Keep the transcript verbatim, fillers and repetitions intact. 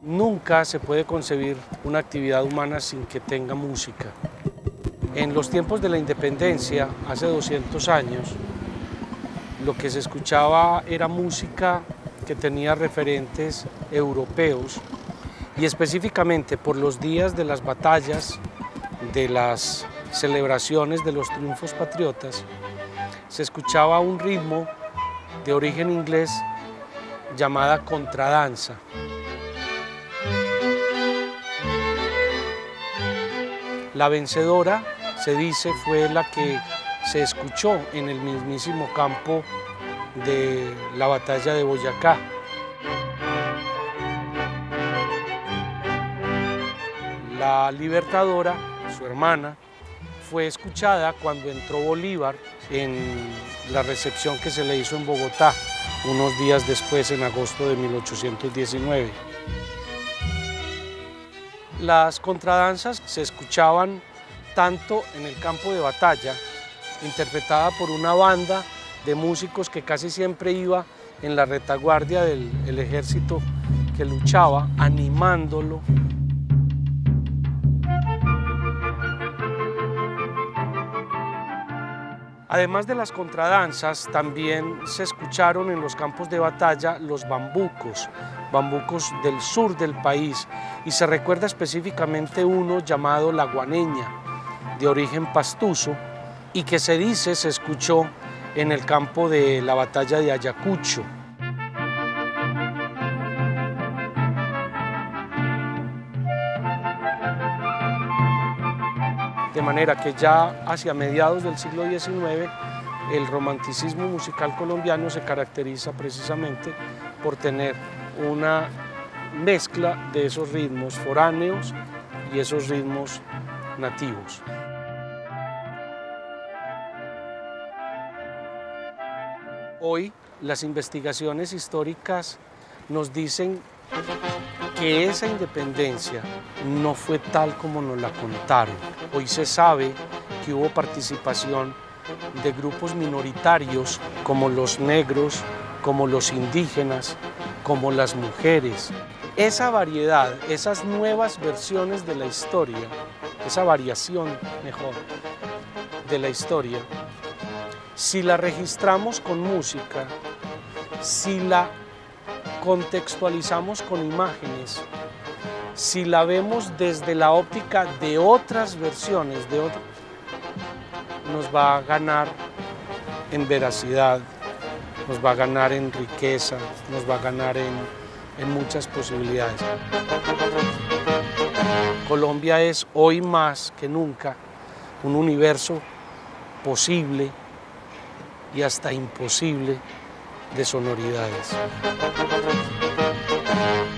Nunca se puede concebir una actividad humana sin que tenga música. En los tiempos de la independencia, hace doscientos años, lo que se escuchaba era música que tenía referentes europeos y específicamente por los días de las batallas, de las celebraciones de los triunfos patriotas, se escuchaba un ritmo de origen inglés llamada contradanza. La vencedora, se dice, fue la que se escuchó en el mismísimo campo de la batalla de Boyacá. La libertadora, su hermana, fue escuchada cuando entró Bolívar en la recepción que se le hizo en Bogotá, unos días después, en agosto de mil ochocientos diecinueve. Las contradanzas se escuchaban tanto en el campo de batalla, interpretada por una banda de músicos que casi siempre iba en la retaguardia del el ejército que luchaba, animándolo. Además de las contradanzas, también se escucharon en los campos de batalla los bambucos, bambucos del sur del país, y se recuerda específicamente uno llamado la guaneña, de origen pastuso, y que se dice se escuchó en el campo de la batalla de Ayacucho. De manera que ya hacia mediados del siglo diecinueve el romanticismo musical colombiano se caracteriza precisamente por tener una mezcla de esos ritmos foráneos y esos ritmos nativos. Hoy las investigaciones históricas nos dicen que esa independencia no fue tal como nos la contaron. Hoy se sabe que hubo participación de grupos minoritarios como los negros, como los indígenas, como las mujeres. Esa variedad, esas nuevas versiones de la historia, esa variación mejor de la historia, si la registramos con música, si la contextualizamos con imágenes, si la vemos desde la óptica de otras versiones, de otro, nos va a ganar en veracidad, nos va a ganar en riqueza, nos va a ganar en, en muchas posibilidades. Colombia es hoy más que nunca un universo posible y hasta imposible de sonoridades.